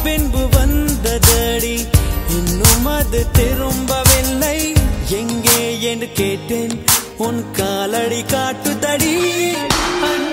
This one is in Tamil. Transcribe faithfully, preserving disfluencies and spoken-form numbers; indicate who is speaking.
Speaker 1: பின்பு வந்ததடி இன்னும் அது திரும்பவில்லை எங்கே என்று கேட்டேன் உன் காலடி காட்டுதடி